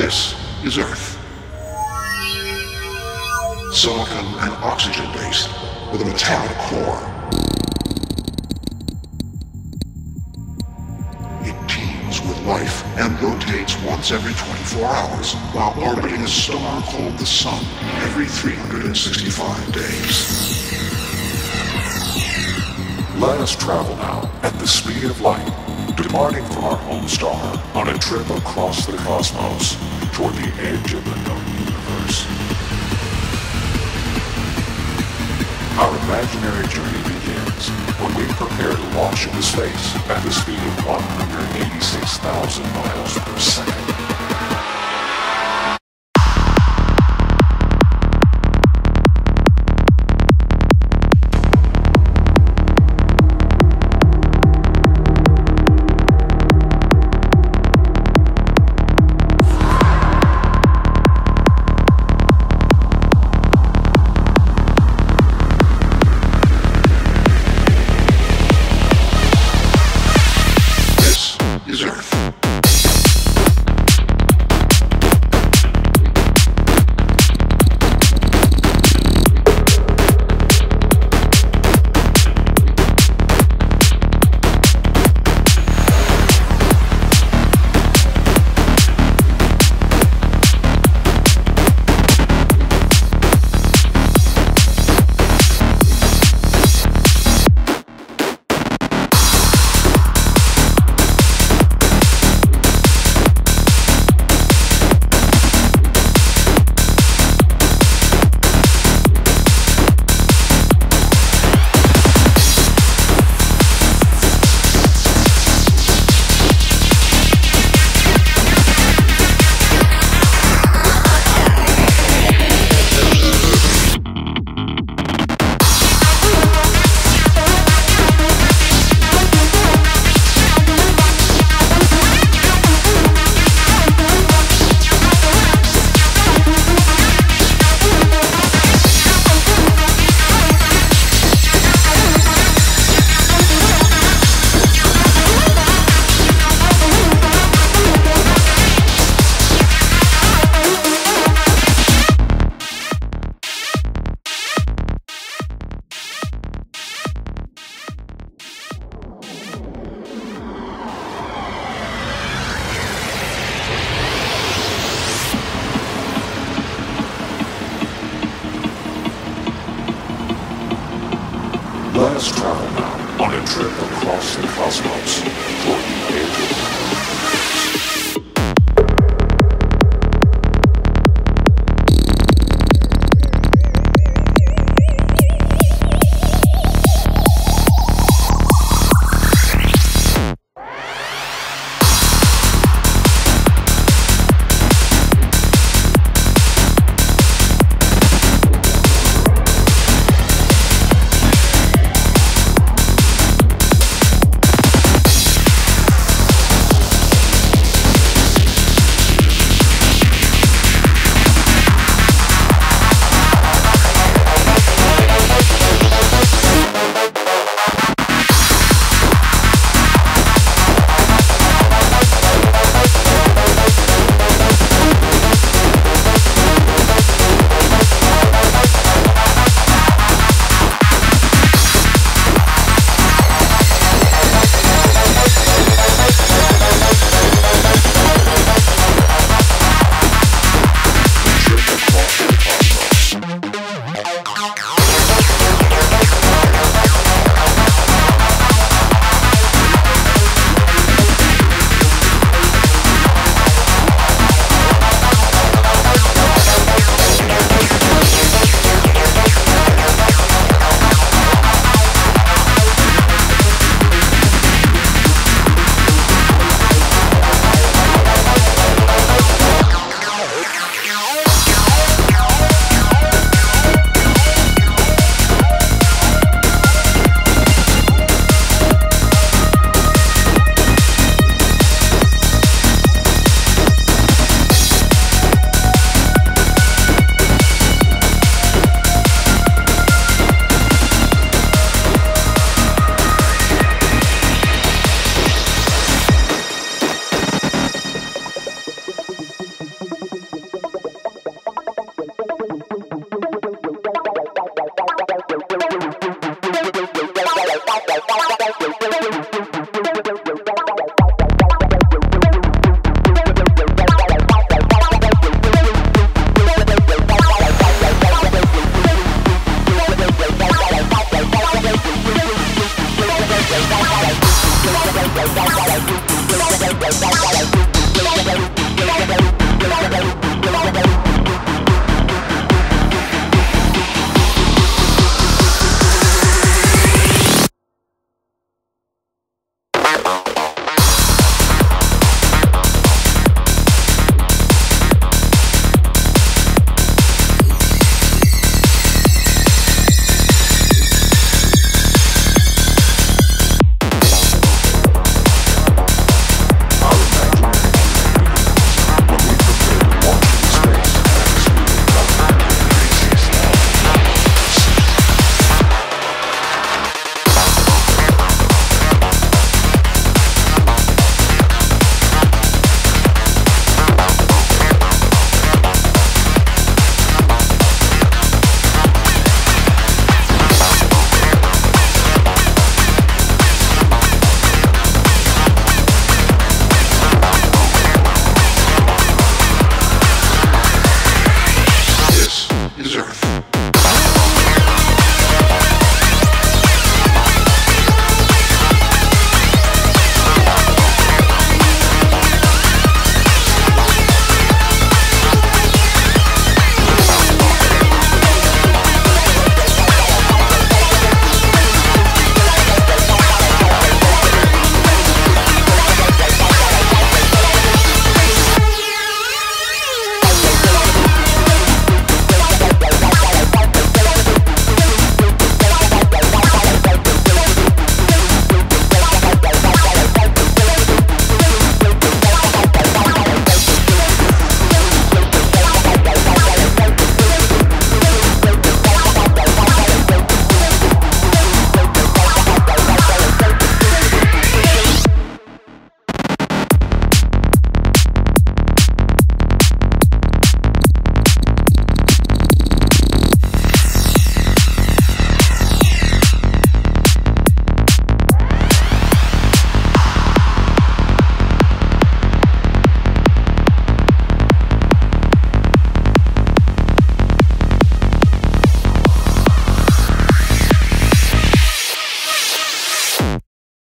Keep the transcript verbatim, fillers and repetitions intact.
This is Earth. Silicon and oxygen-based, with a metallic core. It teems with life and rotates once every twenty-four hours while orbiting a star called the Sun every three hundred sixty-five days. Let us travel now at the speed of light, departing from our home star on a trip across the cosmos toward the edge of the known universe. Our imaginary journey begins when we prepare to launch into space at the speed of one hundred eighty-six thousand miles per second. Let us travel now on a trip across the cosmos toward the